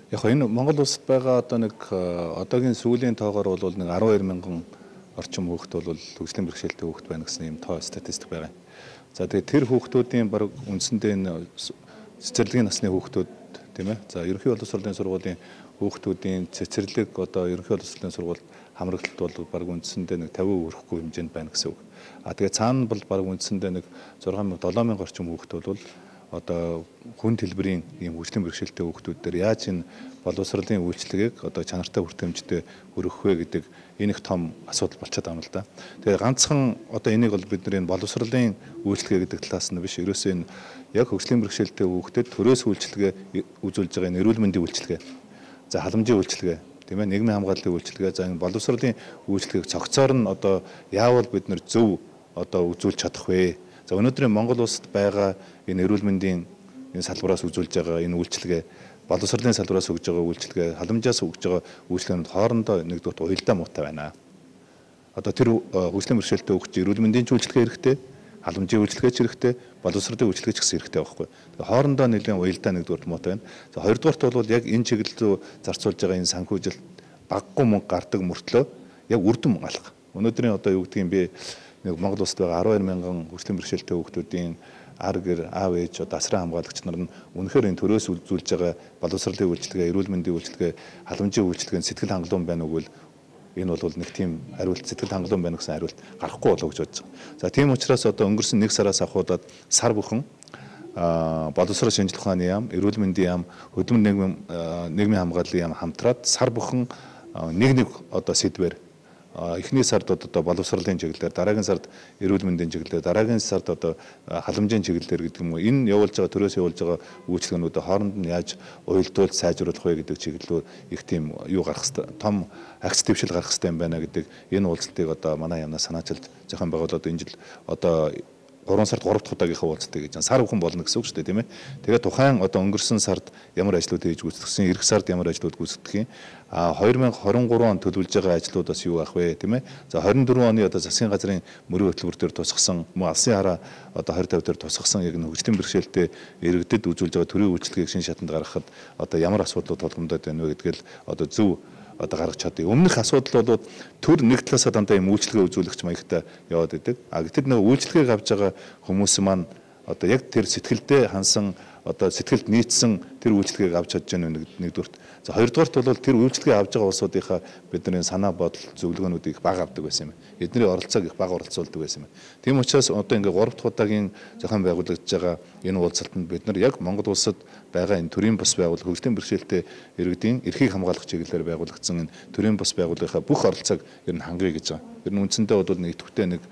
Яг энэ Монгол улсад байгаа одоо нэг одоогийн сүүлийн тоогоор бол нэг 12 мянган орчим хүүхэд бол хөгжлийн бэрхшээлтэй хүүхэд байна гэсэн юм тоо статистик байгаа. За тэгээд тэр хүүхдүүдийн бараг үндсэндээ энэ цэцэрлэгийн насны хүүхдүүд тийм ээ. За ерөнхий боловсролын сургуулийн хүүхдүүдийн цэцэрлэг одоо ерөнхий боловсролын сургууль хамраглалт бол бараг үндсэндээ нэг 50% хүрэхгүй хэмжээнд байна гэсэн үг. Тэгээд цаана бол бараг үндсэндээ нэг 6000 7000 орчим хүүхэд бол одоо хүн төлбөрийн ийм хөгжлийн бэрхшээлтэй хүүхдүүд дээр яаж энэ боловсролын үйлчлэгийг одоо чанартай хүртээмжтэй өргөх вэ гэдэг энэ их том асуудал болчиход байгаа юм л да. Тэгээ ганцхан одоо энийг бол бид нар энэ боловсролын үйлчлэгээ гэдэг талаас нь биш, ерөөсөө энэ яг хөгжлийн бэрхшээлтэй хүүхдэд төрөөс үйлчлэгээ үзүүлж байгаа энэ эрүүл мэндийн үйлчлэгээ, за халамжийн үйлчлэгээ, тийм ээ, нийгмийн хамгааллын үйлчлэгээ, за энэ боловсролын үйлчлэгийг цогцоор нь одоо яавал бид нар зөв одоо үзүүлж чадах вэ? За өнөөдрийн Монгол улсад байгаа энэ эрүүл мэндийн энэ салбараас үзүүлж байгаа энэ үйлчлэгээ, боловсролын салбараас өгж байгаа үйлчлэгээ, халамжаас өгж байгаа үйлчлэгэнд хоорондоо нэгдүгээр уялдаа муутай байна. Одоо тэр хөгжлийн бэрхшээлтэй хүүхэд эрүүл мэндийн үйлчлэгээ хэрэгтэй, халамжийн үйлчлэгээч хэрэгтэй, боловсролын үйлчлэгээч гэсэн хэрэгтэй байхгүй. Тэгээ хоорондоо нэлийн уялдаа нэгдүгээр муутай байна. За хоёрдугаарт бол яг энэ чиглэл рүү зарцуулж байгаа энэ санхүүжилт баггүй мөнгө гардаг мөртлөө яг үр дүн алга. Өнөөдрийн одоо юу гэдгийг би нэг Монгол улсад байгаа 12 мянган хөгжлийн бэрхшээлтэй хүүхдүүдийн ар гэр аав ээж одоо асран хамгаалагч нар нь үнэхээр энэ төрөөс үзүүлж байгаа боловсролын үйлчлэгээ, эрүүл мэндийн үйлчлэгээ, халамжийн үйлчлэгээнд сэтгэл хангалуун байна уу гэвэл энэ бол нэг тийм хариулт, сэтгэл хангалуун байна гэсэн хариулт гарахгүй болов гэж бодож байгаа. За тийм учраас одоо өнгөрсөн 1 сараас ахуудаад сар бүхэн боловсрол шинжилгээ ухааны яам, эрүүл мэндийн яам, хөдөлмөр нийгмийн хамгааллын яам хамтраад сар бүхэн нэг одоо сэдвээр эхний сард одоо боловсролын чиглэлээр, дараагийн сард эрүүл мэндийн чиглэлээр, дараагийн сард одоо халамжийн чиглэлээр гэдэг юм уу. Энэ явуулж байгаа төрөөс явуулж байгаа үйлчлэгнүүдээ хооронд нь яаж уялдуулж сайжруулах вэ гэдэг чиглэлээр их тийм юу гарах хэвээр том агц дэвшил гарах хэвээр юм байна гэдэг энэ уулзалтыг одоо манай яамнаас санаачилж зохион байгуулад энэ жил одоо 3 сард 3 дахь удаагийнхаа уулзалтыг гэж сар бүхэн болно гэсэн үг шүү дээ, тийм ээ. Тэгээд тухайн одоо өнгөрсөн сард ямар ажлууд хийж гүйцэтгсэн, эх сард ямар ажлууд гүйцэтгэх юм. 2023 он төлөвлөж байгаа ажлуудаас юу ах вэ, тийм ээ. За 24 оны одоо засгийн газрын мөрийн хөтөлбөр дээр тусгасан, алсын хараа одоо 2050 дээр тусгасан яг хөгжлийн бэрхшээлтэй иргэдэд үзүүлж байгаа төрийн үйлчлэгийг шин шатанд гаргахад одоо ямар асуудлууд тулгамдаад байна вэ гэдгээл одоо зөв одоо гаргаж чадъя. Өмнөх асуудал бол төр нэг талаасаа дандаа юм үйлчлэгээ үзүүлэгч маягтай яваад идэг. Гэтэл нөгөө үйлчлэгийг авч байгаа хүмүүс маань одоо яг тэр сэтгэлдээ хансан одоо сэтгэлд нийцсэн тэр үйлчлэгийг авч чадж байгаа нэгдүгürt. За хоёрдугаарт бол тэр үйлчлэгээ авж байгаа улсуудынхаа бидний санаа бодол зөвлөгөөнүүдийг их бага авдаг байсан юм. Эдний оролцоог их бага оролцуулдаг байсан юм. Тийм учраас одоо ингээ 3 дахь удаагийн зохион байгуулагдж байгаа энэ уулзалтанд бид нар яг Монгол улсад байгаа энэ төрийн бас байгууллага, хөгжлийн бэрхшээлтэй иргэдийн эрхийг хамгаалах чиглэлээр байгуулагдсан энэ төрийн бас байгууллагынхаа бүх оролцоог ер нь хангая гэж байгаа. Ер нь үндсэндээ бол нэг идэвхтэй нэг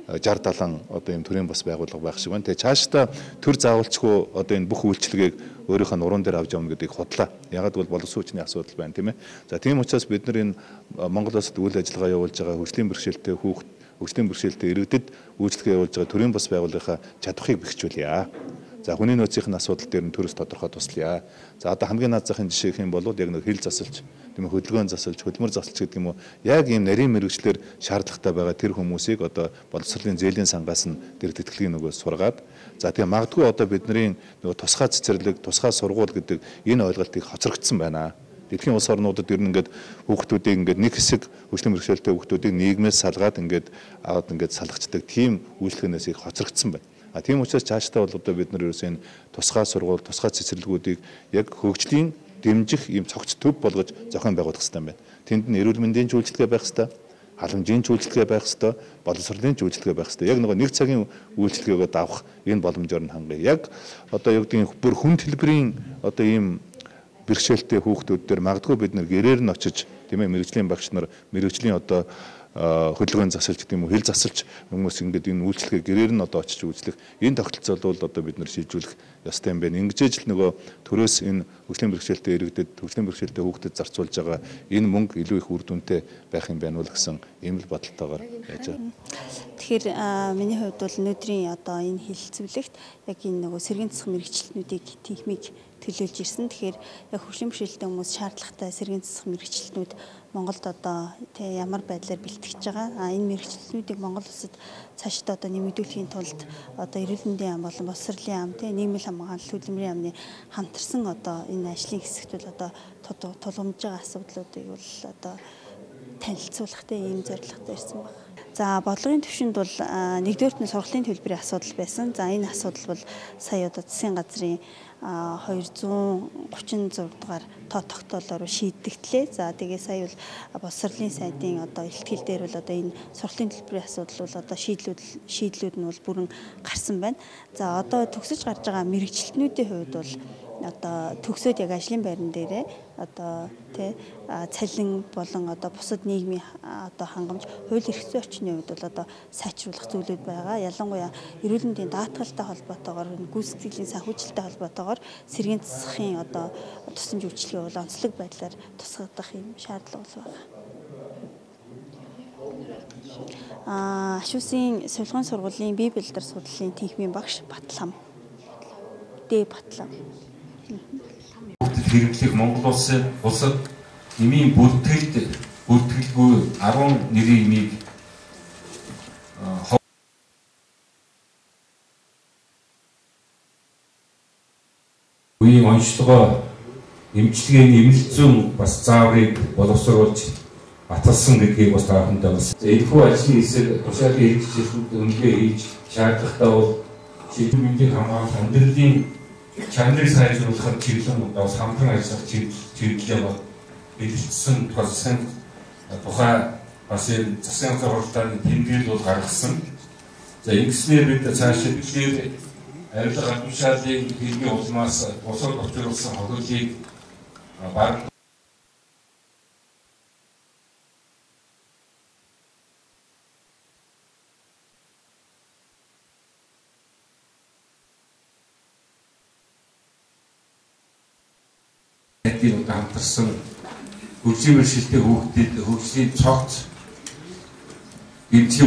60-70 одоо ийм төрийн бас байгууллага байх шиг байна. Тэгээ цаашдаа төр заавалчгүй одоо энэ бүх үйлчлэгийг өөрийнхөө нуруунд дээр авч явна гэдгийг худлаа. Ягаад гэвэл боловсон хүчний асуудал байна, тийм ээ. За тийм учраас бид нар энэ Монгол улсад үйл ажиллагаа явуулж байгаа хөгжлийн бэрхшээлтэй хүүхэд, хөгжлийн бэрхшээлтэй иргэдэд үйлчлэгээ явуулж байгаа төрийн бас байгууллагынхаа чадварыг бэхжүүлье. За хүний нөөцийн асуудал дээр нь төрөөс тодорхой туслая. За одоо хамгийн наад захын жишээ гэх юм бол яг нэг хил засалж, тийм ээ, хөдөлгөөн засалж, хөдөлмөр засалж гэдэг юм уу. Яг ийм нарийн мэрэгчлэр шаардлагатай байгаа тэр хүмүүсийг одоо боловсролын зээлийн сангаас нь тэр тэтгэлгийн нөгөөс сургаад, за тийм магадгүй одоо бидний нөгөө тусгай цэцэрлэг, тусгай сургууль гэдэг энэ ойлголтыг хоцрогдсон байна. Дэлхийн улс орнуудад ер нь ингээд хүүхдүүдийг ингээд нэг хэсэг хөгжлийн бэрхшээлтэй хүүхдүүдийг нийгмээс салгаад ингээд аваад ингээд салгацдаг тийм үйлчлэгнээс их хоцрогдсон байна. Тийм учраас цаашдаа бол одоо бид нар ерөөсөө энэ тусгай сургууль, тусгай цэцэрлэгүүдийг яг хөгжлийн дэмжих ийм цогц төв болгож зохион байгуулах хэрэгтэй байна. Тэнд нь эрүүл мэндийн үйлчлэгээ байх хэрэгтэй, халамжийн үйлчлэгээ байх хэрэгтэй, боловсролын үйлчлэгээ байх хэрэгтэй. Яг нэг цагийн үйлчлэгээгээ давах энэ боломжоор нь хангая. Яг одоо юу гэдгийг бүр хүн төлбөрийн одоо ийм бэрхшээлтэй хүүхдүүд дээр магадгүй бид нар гэрээр нь очиж, тийм ээ, мэрэгжлийн багш нар, мэрэгжлийн одоо хөдөлгөөн засалж гэдэг юм уу, хил засалж хүмүүс ингээд энэ үйлчлэгээ гэрээр нь одоо очиж үйлчлэх энэ тогтолцоол бол одоо бид нар шийдвэрлэх ёстой юм байна. Ингэж л нөгөө төрөөс энэ хөгжлийн бэрхшээлтэй иргэдэд, хөгжлийн бэрхшээлтэй хүүхдэд зарцуулж байгаа энэ мөнгө илүү их үр дүнтэй байх юм байна уу гэсэн ийм л бодолтойгоор яаж байгаа. Тэгэхээр миний хувьд бол өнөөдрийн одоо энэ хэлэлцүүлэгт яг энэ нөгөө сэргийн засах мэрэгчлэлтнүүдийг техник төлөөлж ирсэн. Тэгэхээр яг хөгжлийн бэрхшээлтэй хүмүүс шаардлагатай сэргийн засах мэрэгчлэлтнүүд Монголд одоо ямар байдлаар бэлтгэж байгаа. Энэ мэрэгчлэлтнүүдийг Монгол улсад цаашдаа одоо нэмэгдүүлэхийн тулд одоо эрүүл мэндийн ам болон боловсролын ам, нийгмийн хамгаалалт хөдөлмөрийн амны хамтарсан одоо энэ ажлын хэсэгт бол одоо тулгамж байгаа асуудлуудыг бол одоо танилцуулах ийм зорилготой ирсэн байна. За бодлогын төвшөнд бол нэгдүгээрт нь сургалтын төлбөрийн асуудал байсан. За энэ асуудал бол сая одоо засгийн газрын 236 дугаар тоо тогтоолоор шийдэгдлээ. За тэгээ сая бол боловсролын сайдын одоо илтгэл дээр бол одоо энэ сургалтын төлбөрийн асуудал бол одоо шийдлүүд нь бол бүрэн гарсан байна. За одоо төгсөж гарч байгаа мэрэгчлэтнүүдийн хувьд бол одоо төгсөөд яг ажлын байран дээрээ одоо цалин болон одоо бусад нийгмийн одоо хангамж хууль эрх зүйн орчны хувьд бол одоо сайжруулах зүйлүүд байгаа. Ялангуяа эрүүл мэндийн даатгалтай холбоотойгоор гүйцэтгэлийн санхүүжилттэй холбоотойгоор сэргийн засахын одоо тусламж үйлчилгээ бол онцлог байдлаар тусгагдах юм шаардлага бол байгаа. Ашуусын сувилгын сургуулийн бие бэлдэр судлалын тэнхимийн багш Батлам. Батлам. Хэрэглэх Монгол улсад эмийн бүртгэлгүй 10 нэрийн эмийг үеийн онцлогоо эмчилгээний эмнэлт зүйн бас зааврыг боловсруулж баталсан гэдгийг бас таахандаа бас энэхүү ажлын хэсэг тушаалын хэрэгжүүлэлтүүд үнэхээр хийж шаардлагатай бол шийдвэр мэндийг хамгаалах амьдралын чанарыг сайжруулахад чиглэн бас хамтран ажиллах чиглэлээ бол бэлтгэсэн тухай бас энэ засгийн сургалтын тэмдэглэл бол гаргасан. За ингэснээр бид цаашаа бичлэр арилга гадуушаалын хэлний улмаас босоод очруулсан хохиолыг баг хамтарсан хөгжлийн бэрхшээлтэй хүүхдэд хөгжлийн цогц